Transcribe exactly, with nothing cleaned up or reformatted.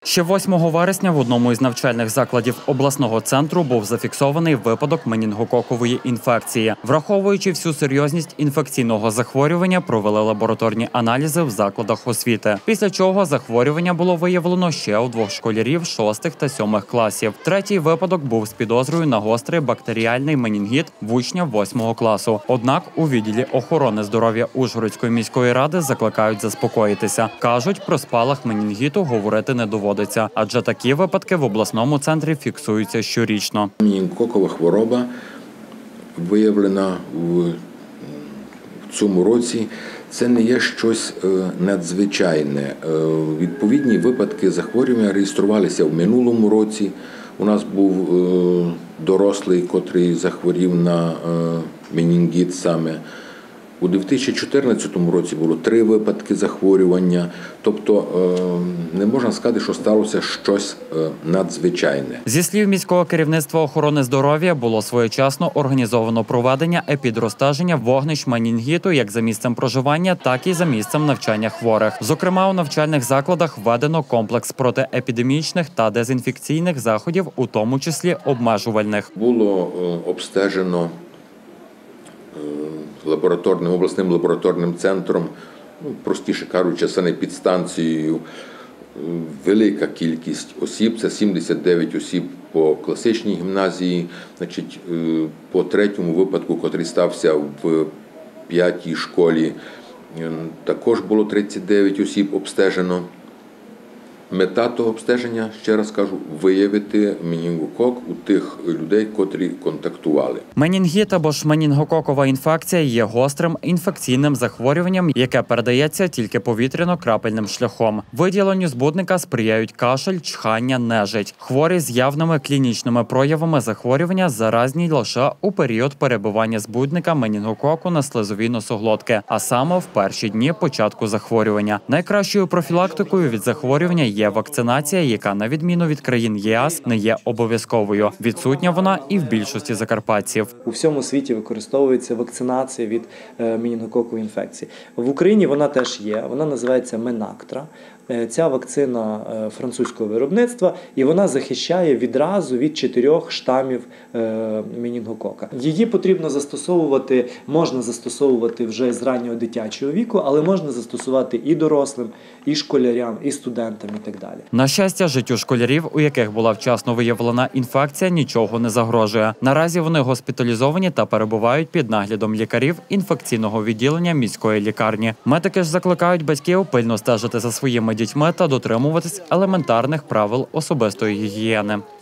Ще восьмого вересня в одному із навчальних закладів обласного центру був зафіксований випадок менінгококової інфекції. Враховуючи всю серйозність інфекційного захворювання, провели лабораторні аналізи в закладах освіти. Після чого захворювання було виявлено ще у двох школярів шостих та сьомих класів. Третій випадок був з підозрою на гострий бактеріальний менінгіт в учня восьмого класу. Однак у відділі охорони здоров'я Ужгородської міської ради закликають заспокоїтися. Кажуть, про спалах менінгіту говорити не доводиться. Адже такі випадки в обласному центрі фіксуються щорічно. Менінгококова хвороба виявлена в цьому році. Це не є щось надзвичайне. Відповідні випадки захворювання реєструвалися в минулому році. У нас був дорослий, котрий захворів на менінгіт саме. У дві тисячі чотирнадцятому році було три випадки захворювання, тобто не можна сказати, що сталося щось надзвичайне. Зі слів міського керівництва охорони здоров'я, було своєчасно організовано проведення епідростеження вогнищ менінгіту як за місцем проживання, так і за місцем навчання хворих. Зокрема, у навчальних закладах введено комплекс протиепідемічних та дезінфекційних заходів, у тому числі обмежувальних. Було обстежено лабораторним, обласним лабораторним центром, ну, простіше кажучи, санепідстанцією, велика кількість осіб, це сімдесят дев'ять осіб по класичній гімназії, значить, по третьому випадку, котрий стався в п'ятій школі, також було тридцять дев'ять осіб обстежено. Мета того обстеження, ще раз кажу, виявити менінгокок у тих людей, котрі контактували. Менінгіт або ж менінгококова інфекція є гострим інфекційним захворюванням, яке передається тільки повітряно-крапельним шляхом. Виділенню збудника сприяють кашель, чхання, нежить. Хворі з явними клінічними проявами захворювання заразні лише у період перебування збудника менінгококу на слизовій носоглотки, а саме в перші дні початку захворювання. Найкращою профілактикою від захворювання є Є вакцинація, яка, на відміну від країн ЄС, не є обов'язковою. Відсутня вона і в більшості закарпатців. У всьому світі використовується вакцинація від менінгококової інфекції. В Україні вона теж є, вона називається Менактра. Ця вакцина французького виробництва, і вона захищає відразу від чотирьох штамів менінгокока. Її потрібно застосовувати, можна застосовувати вже з раннього дитячого віку, але можна застосувати і дорослим, і школярям, і студентам, і так далі. На щастя, життю школярів, у яких була вчасно виявлена інфекція, нічого не загрожує. Наразі вони госпіталізовані та перебувають під наглядом лікарів інфекційного відділення міської лікарні. Медики ж закликають батьків пильно стежити за своїми дітьми та дотримуватись елементарних правил особистої гігієни.